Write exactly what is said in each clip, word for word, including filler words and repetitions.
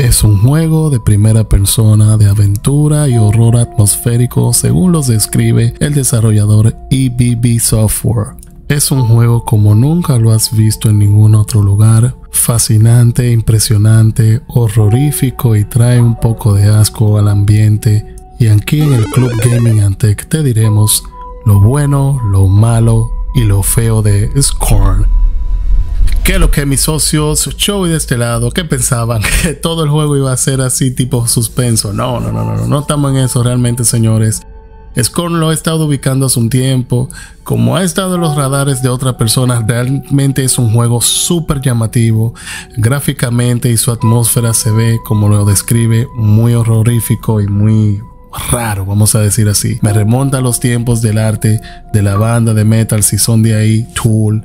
es un juego de primera persona de aventura y horror atmosférico según los describe el desarrollador E B B Software. Es un juego como nunca lo has visto en ningún otro lugar, fascinante, impresionante, horrorífico y trae un poco de asco al ambiente. Y aquí en el Club Gaming and Tech te diremos lo bueno, lo malo y lo feo de Scorn. ¿Qué es lo que mis socios, Joey de este lado, qué pensaban? ¿Que todo el juego iba a ser así tipo suspenso? No, no, no, no, no, no estamos en eso realmente, señores. Scorn lo he estado ubicando hace un tiempo. Como ha estado en los radares de otras personas, realmente es un juego súper llamativo. Gráficamente y su atmósfera se ve, como lo describe, muy horrorífico y muy raro, vamos a decir así. Me remonta a los tiempos del arte de la banda de metal, si son de ahí, Tool.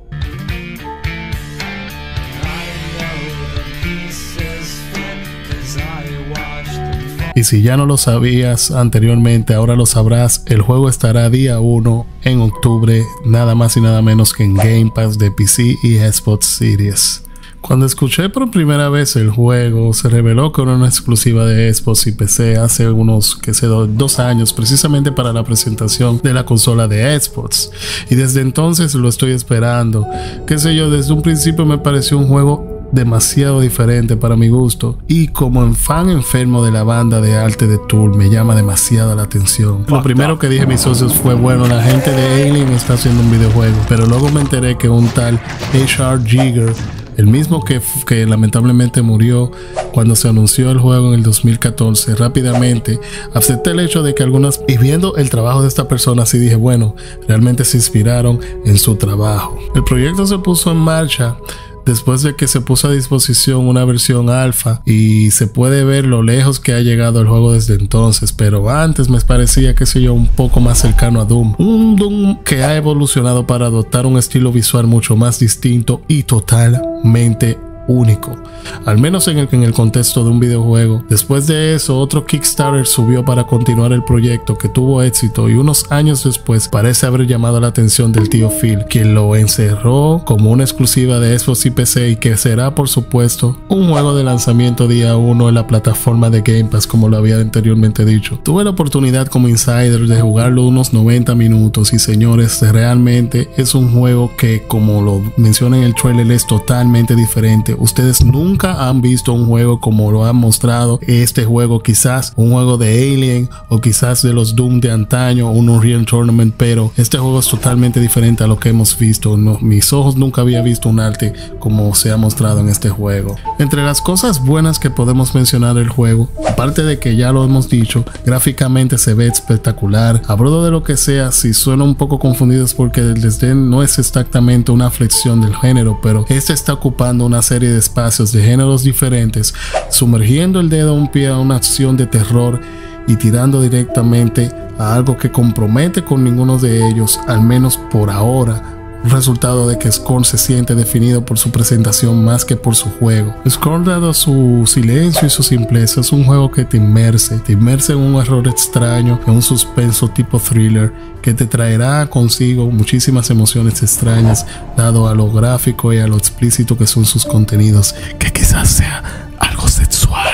Y si ya no lo sabías anteriormente, ahora lo sabrás. El juego estará día uno en octubre, nada más y nada menos que en Game Pass de P C y Xbox Series. Cuando escuché por primera vez el juego, se reveló que era una exclusiva de Xbox y P C hace unos, que sé, dos años, precisamente para la presentación de la consola de Xbox. Y desde entonces lo estoy esperando. Qué sé yo, desde un principio me pareció un juego demasiado diferente para mi gusto, y como en fan enfermo de la banda de arte de Tool me llama demasiado la atención. Lo primero que dije a mis socios fue, bueno, la gente de Alien está haciendo un videojuego, pero luego me enteré que un tal H R Giger, el mismo que, que lamentablemente murió cuando se anunció el juego en el dos mil catorce, rápidamente acepté el hecho de que algunas, y viendo el trabajo de esta persona, así dije, bueno, realmente se inspiraron en su trabajo. El proyecto se puso en marcha después de que se puso a disposición una versión alfa y se puede ver lo lejos que ha llegado el juego desde entonces, pero antes me parecía, qué sé yo, un poco más cercano a Doom. Un Doom que ha evolucionado para adoptar un estilo visual mucho más distinto y totalmente único, al menos en el, en el contexto de un videojuego. Después de eso, otro Kickstarter subió para continuar el proyecto, que tuvo éxito, y unos años después parece haber llamado la atención del tío Phil, quien lo encerró como una exclusiva de Xbox y P C, y que será, por supuesto, un juego de lanzamiento día uno en la plataforma de Game Pass, como lo había anteriormente dicho. Tuve la oportunidad como insider de jugarlo unos noventa minutos y, señores, realmente es un juego que, como lo menciona en el trailer, es totalmente diferente. Ustedes nunca han visto un juego como lo han mostrado este juego, quizás un juego de Alien o quizás de los Doom de antaño, un Unreal Tournament, pero este juego es totalmente diferente a lo que hemos visto. No, mis ojos nunca había visto un arte como se ha mostrado en este juego. Entre las cosas buenas que podemos mencionar del juego, aparte de que ya lo hemos dicho, gráficamente se ve espectacular. Hablo de lo que sea, si suena un poco confundidos porque el desdén no es exactamente una flexión del género, pero este está ocupando una serie de espacios de géneros diferentes, sumergiendo el dedo a un pie a una acción de terror y tirando directamente a algo que compromete con ninguno de ellos, al menos por ahora. Un resultado de que Scorn se siente definido por su presentación más que por su juego. Scorn, dado su silencio y su simpleza, es un juego que te inmerse, te inmerse en un error extraño, en un suspenso tipo thriller que te traerá consigo muchísimas emociones extrañas, dado a lo gráfico y a lo explícito que son sus contenidos, que quizás sea algo sexual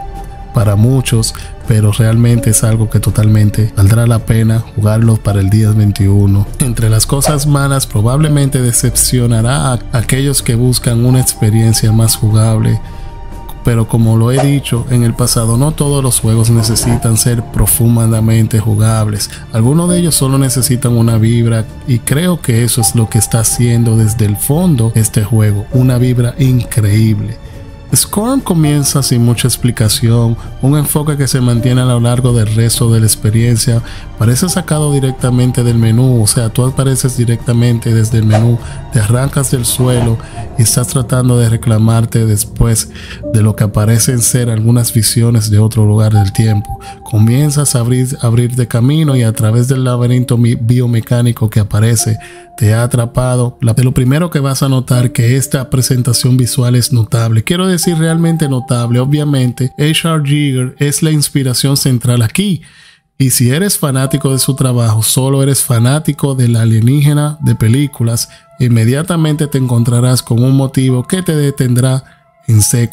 para muchos, pero realmente es algo que totalmente valdrá la pena jugarlo para el día veintiuno. Entre las cosas malas, probablemente decepcionará a aquellos que buscan una experiencia más jugable, pero como lo he dicho en el pasado, no todos los juegos necesitan ser profundamente jugables. Algunos de ellos solo necesitan una vibra, y creo que eso es lo que está haciendo desde el fondo este juego, una vibra increíble. Scorn comienza sin mucha explicación, un enfoque que se mantiene a lo largo del resto de la experiencia. Parece sacado directamente del menú, o sea, tú apareces directamente desde el menú, te arrancas del suelo y estás tratando de reclamarte después de lo que parecen ser algunas visiones de otro lugar del tiempo. Comienzas a abrir, abrir de camino, y a través del laberinto biomecánico que aparece, te ha atrapado. De lo primero que vas a notar que esta presentación visual es notable. Quiero decir realmente notable. Obviamente, H R Giger es la inspiración central aquí. Y si eres fanático de su trabajo, solo eres fanático del alienígena de películas, inmediatamente te encontrarás con un motivo que te detendrá en seco.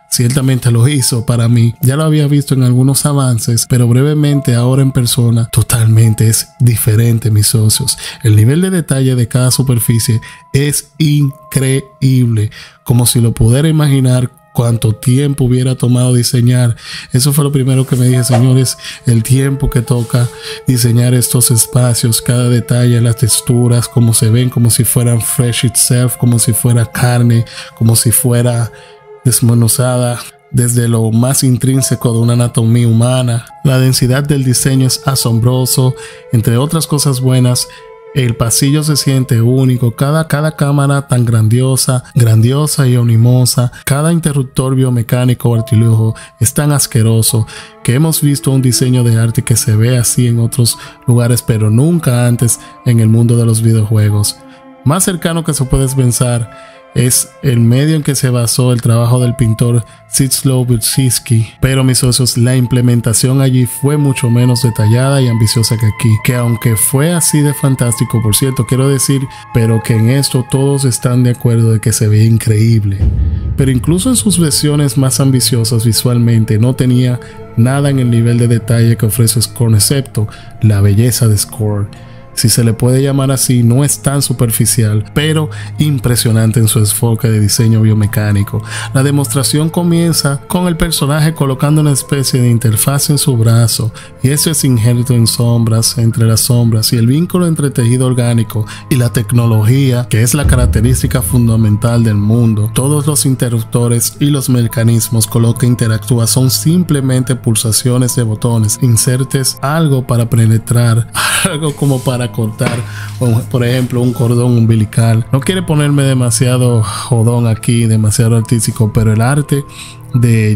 ciertamente lo hizo para mí. Ya lo había visto en algunos avances, pero brevemente ahora en persona totalmente es diferente, mis socios. El nivel de detalle de cada superficie es increíble, como si lo pudiera imaginar cuánto tiempo hubiera tomado diseñar. Eso fue lo primero que me dije, señores, el tiempo que toca diseñar estos espacios, cada detalle, las texturas, cómo se ven, como si fueran fresh itself, como si fuera carne, como si fuera desmenuzada desde lo más intrínseco de una anatomía humana. La densidad del diseño es asombroso, entre otras cosas buenas. El pasillo se siente único, cada, cada cámara tan grandiosa, grandiosa y animosa, cada interruptor biomecánico o artilugio es tan asqueroso que hemos visto un diseño de arte que se ve así en otros lugares, pero nunca antes en el mundo de los videojuegos. Más cercano que se puede pensar es el medio en que se basó el trabajo del pintor Czesław Wojciechowski, pero mis socios, la implementación allí fue mucho menos detallada y ambiciosa que aquí, que aunque fue así de fantástico, por cierto, quiero decir, pero que en esto todos están de acuerdo de que se ve increíble, pero incluso en sus versiones más ambiciosas visualmente no tenía nada en el nivel de detalle que ofrece Scorn, excepto la belleza de Scorn. Si se le puede llamar así, no es tan superficial, pero impresionante en su enfoque de diseño biomecánico. La demostración comienza con el personaje colocando una especie de interfaz en su brazo, y eso es injerto en sombras, entre las sombras, y el vínculo entre tejido orgánico y la tecnología, que es la característica fundamental del mundo. Todos los interruptores y los mecanismos con los que interactúa son simplemente pulsaciones de botones. Insertes algo para penetrar, algo como para cortar, por ejemplo, un cordón umbilical. No quiero ponerme demasiado jodón aquí, demasiado artístico, pero el arte de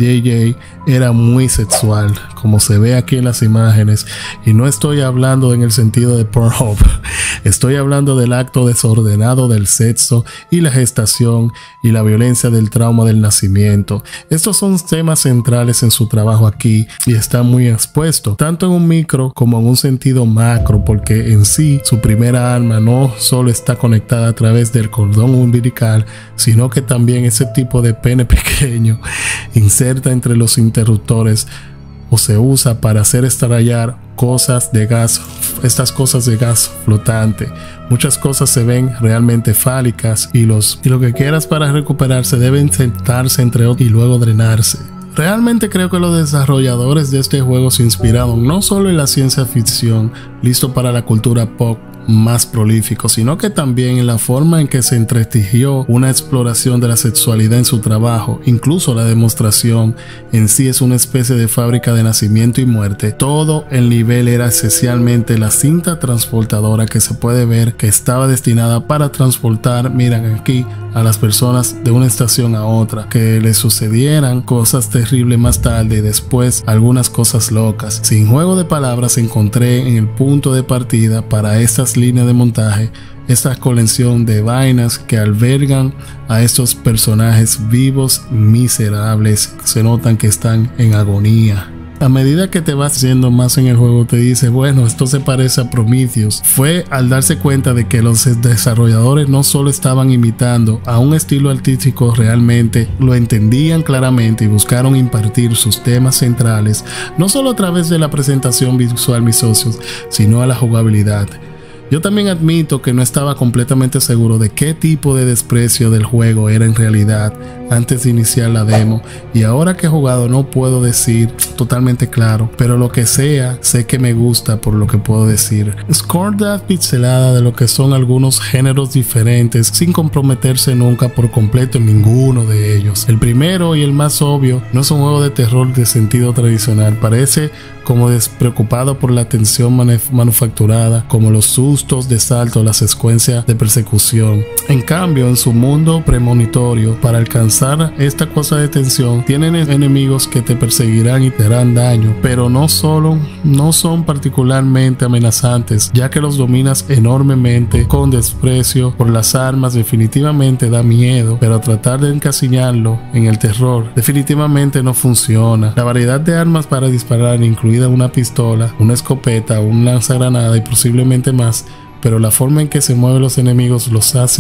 J J era muy sexual, como se ve aquí en las imágenes, y no estoy hablando en el sentido de Pornhub, estoy hablando del acto desordenado del sexo y la gestación y la violencia del trauma del nacimiento. Estos son temas centrales en su trabajo aquí y está muy expuesto, tanto en un micro como en un sentido macro, porque en sí su primera arma no solo está conectada a través del cordón umbilical, sino que también ese tipo de pene pequeño inserta entre los interruptores o se usa para hacer estallar cosas de gas, estas cosas de gas flotante. Muchas cosas se ven realmente fálicas y, los, y lo que quieras para recuperarse deben sentarse entre otros y luego drenarse. Realmente creo que los desarrolladores de este juego se inspiraron no solo en la ciencia ficción, listo para la cultura pop más prolífico, sino que también en la forma en que se entretejió una exploración de la sexualidad en su trabajo. Incluso la demostración en sí es una especie de fábrica de nacimiento y muerte. Todo el nivel era esencialmente la cinta transportadora que se puede ver que estaba destinada para transportar, miren aquí, a las personas de una estación a otra, que les sucedieran cosas terribles más tarde y después algunas cosas locas. Sin juego de palabras encontré en el punto de partida para estas líneas de montaje esta colección de vainas que albergan a estos personajes vivos miserables. Se notan que están en agonía. A medida que te vas haciendo más en el juego te dice, bueno, esto se parece a Prometheus. Fue al darse cuenta de que los desarrolladores no solo estaban imitando a un estilo artístico, realmente lo entendían claramente y buscaron impartir sus temas centrales, no solo a través de la presentación visual, mis socios, sino a la jugabilidad. Yo también admito que no estaba completamente seguro de qué tipo de desprecio del juego era en realidad antes de iniciar la demo, y ahora que he jugado no puedo decir totalmente claro, pero lo que sea, sé que me gusta por lo que puedo decir. Scorn da pixelada de lo que son algunos géneros diferentes sin comprometerse nunca por completo en ninguno de ellos. El primero y el más obvio no es un juego de terror de sentido tradicional, parece como despreocupado por la tensión manuf manufacturada, como los sustos de salto, la secuencia de persecución. En cambio, en su mundo premonitorio, para alcanzar esta cosa de tensión, tienen enemigos que te perseguirán y te harán daño, pero no solo no son particularmente amenazantes, ya que los dominas enormemente con desprecio por las armas. Definitivamente da miedo, pero tratar de encasillarlo en el terror definitivamente no funciona. La variedad de armas para disparar, incluida una pistola, una escopeta, un lanzagranada y posiblemente más, pero la forma en que se mueven los enemigos los hace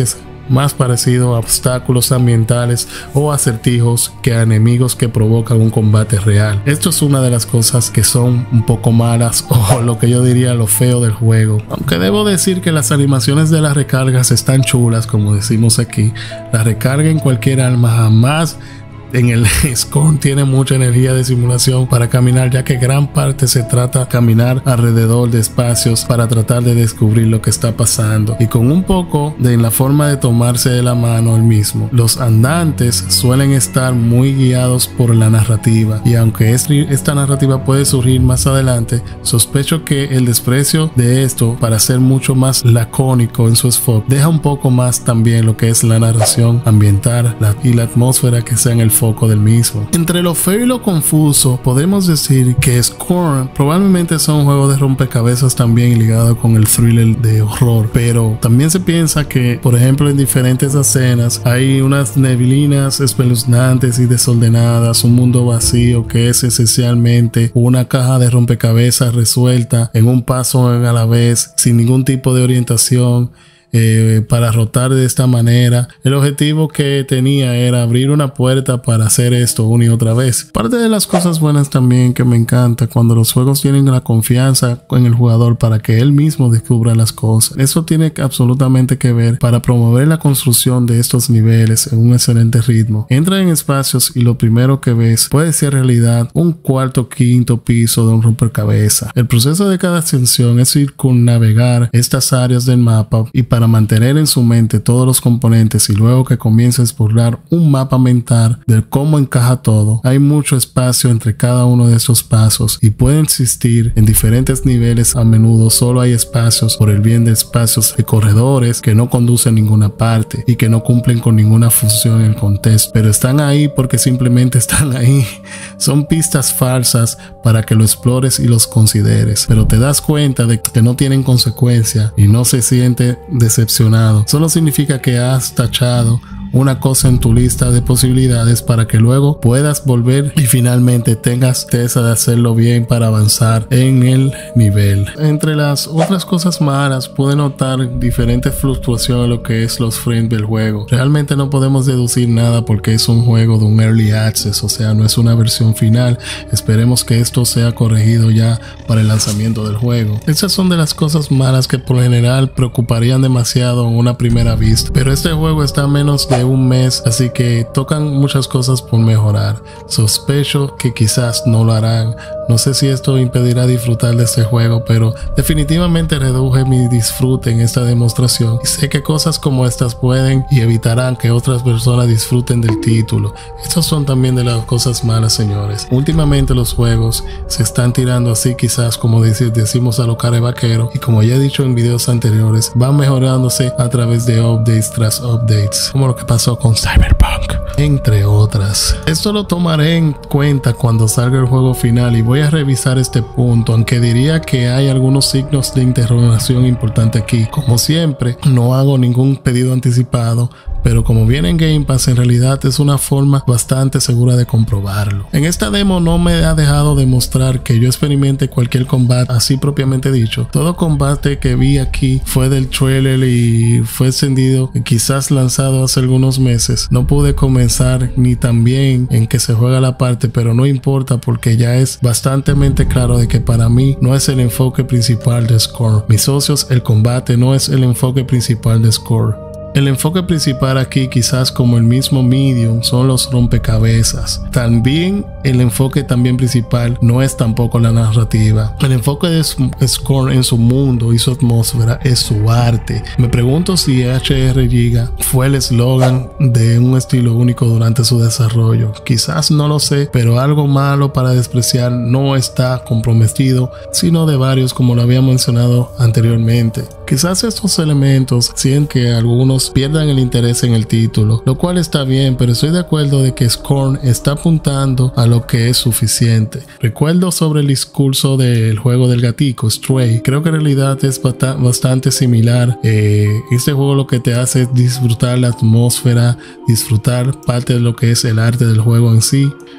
más parecido a obstáculos ambientales o acertijos que a enemigos que provocan un combate real. Esto es una de las cosas que son un poco malas o lo que yo diría lo feo del juego. Aunque debo decir que las animaciones de las recargas están chulas, como decimos aquí. La recarga en cualquier arma jamás en el Scorn tiene mucha energía de simulación para caminar, ya que gran parte se trata de caminar alrededor de espacios para tratar de descubrir lo que está pasando, y con un poco de la forma de tomarse de la mano el mismo. Los andantes suelen estar muy guiados por la narrativa, y aunque esta narrativa puede surgir más adelante, sospecho que el desprecio de esto para ser mucho más lacónico en su enfoque deja un poco más también lo que es la narración ambiental la, y la atmósfera que sea en el foco del mismo. Entre lo feo y lo confuso, podemos decir que Scorn probablemente sea un juego de rompecabezas también ligado con el thriller de horror, pero también se piensa que, por ejemplo, en diferentes escenas hay unas neblinas espeluznantes y desordenadas, un mundo vacío que es esencialmente una caja de rompecabezas resuelta en un paso a la vez, sin ningún tipo de orientación. Eh, para rotar de esta manera. El objetivo que tenía era abrir una puerta para hacer esto una y otra vez. Parte de las cosas buenas también que me encanta cuando los juegos tienen la confianza en el jugador para que él mismo descubra las cosas. Eso tiene absolutamente que ver para promover la construcción de estos niveles en un excelente ritmo. Entra en espacios y lo primero que ves puede ser en realidad un cuarto o quinto piso de un rompecabezas. El proceso de cada ascensión es circunnavegar estas áreas del mapa y para para mantener en su mente todos los componentes, y luego que comience a explorar un mapa mental de cómo encaja todo. Hay mucho espacio entre cada uno de estos pasos y puede existir en diferentes niveles. A menudo solo hay espacios por el bien de espacios de corredores que no conducen a ninguna parte y que no cumplen con ninguna función en el contexto, pero están ahí porque simplemente están ahí. Son pistas falsas para que lo explores y los consideres, pero te das cuenta de que no tienen consecuencia y no se siente decepcionado. Solo significa que has tachado una cosa en tu lista de posibilidades para que luego puedas volver y finalmente tengas certeza de hacerlo bien para avanzar en el nivel. Entre las otras cosas malas, pude notar diferentes fluctuaciones en lo que es los frames del juego. Realmente no podemos deducir nada porque es un juego de un early access, o sea, no es una versión final. Esperemos que esto sea corregido ya para el lanzamiento del juego. Esas son de las cosas malas que por lo general preocuparían demasiado en una primera vista, pero este juego está a menos de un mes, así que tocan muchas cosas por mejorar. Sospecho que quizás no lo harán. No sé si esto impedirá disfrutar de este juego, pero definitivamente reduje mi disfrute en esta demostración, y sé que cosas como estas pueden y evitarán que otras personas disfruten del título. Estas son también de las cosas malas, señores. Últimamente los juegos se están tirando así, quizás como decimos a los carevaqueros, y como ya he dicho en videos anteriores, van mejorándose a través de updates tras updates, como lo que pasó con Cyberpunk, entre otras. Esto lo tomaré en cuenta cuando salga el juego final y voy a revisar este punto, aunque diría que hay algunos signos de interrogación importante aquí. Como siempre, no hago ningún pedido anticipado, pero como viene en Game Pass, en realidad es una forma bastante segura de comprobarlo. En esta demo no me ha dejado demostrar que yo experimente cualquier combate así propiamente dicho. Todo combate que vi aquí fue del trailer y fue encendido, quizás lanzado hace algunos meses. No pude comenzar ni tan bien en que se juega la parte, pero no importa porque ya es bastante claro de que para mí no es el enfoque principal de Scorn. Mis socios, el combate no es el enfoque principal de Scorn. El enfoque principal aquí, quizás como el mismo Medium, son los rompecabezas. También el enfoque también principal no es tampoco la narrativa. El enfoque de Scorn en su mundo y su atmósfera es su arte. Me pregunto si H R Giga fue el eslogan de un estilo único durante su desarrollo. Quizás no lo sé, pero algo malo para despreciar no está comprometido, sino de varios, como lo había mencionado anteriormente. Quizás estos elementos sienten que algunos pierdan el interés en el título, lo cual está bien, pero estoy de acuerdo de que Scorn está apuntando a lo que es suficiente. Recuerdo sobre el discurso del juego del gatico, Stray. Creo que en realidad es bastante similar. Eh, este juego lo que te hace es disfrutar la atmósfera, disfrutar parte de lo que es el arte del juego en sí.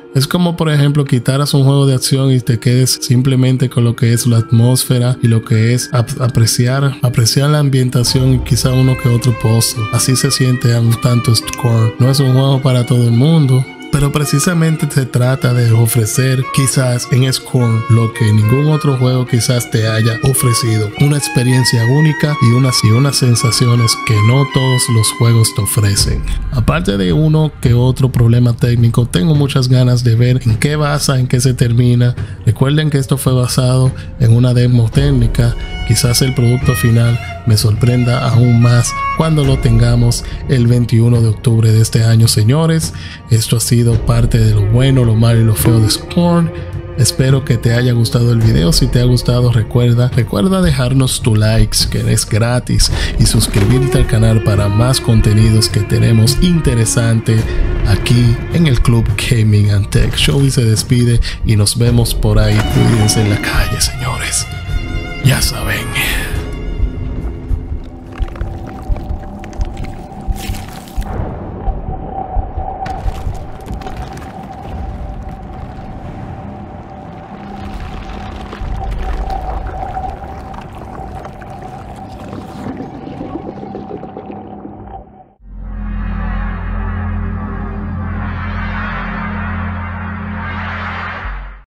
Es como, por ejemplo, quitaras un juego de acción y te quedes simplemente con lo que es la atmósfera y lo que es ap apreciar apreciar la ambientación y quizá uno que otro puzzle. Así se siente un tanto Scorn. No es un juego para todo el mundo, pero precisamente se trata de ofrecer quizás en Scorn lo que ningún otro juego quizás te haya ofrecido. Una experiencia única y unas, y unas sensaciones que no todos los juegos te ofrecen. Aparte de uno que otro problema técnico, tengo muchas ganas de ver en qué basa, en qué se termina. Recuerden que esto fue basado en una demo técnica. Quizás el producto final me sorprenda aún más cuando lo tengamos el veintiuno de octubre de este año, señores. Esto ha sido parte de lo bueno, lo malo y lo feo de Scorn. Espero que te haya gustado el video. Si te ha gustado, recuerda, recuerda dejarnos tu likes, que es gratis, y suscribirte al canal para más contenidos que tenemos interesante aquí en el Club Gaming and Tech. Showy se despide y nos vemos por ahí. Cuídense en la calle, señores. Ya saben.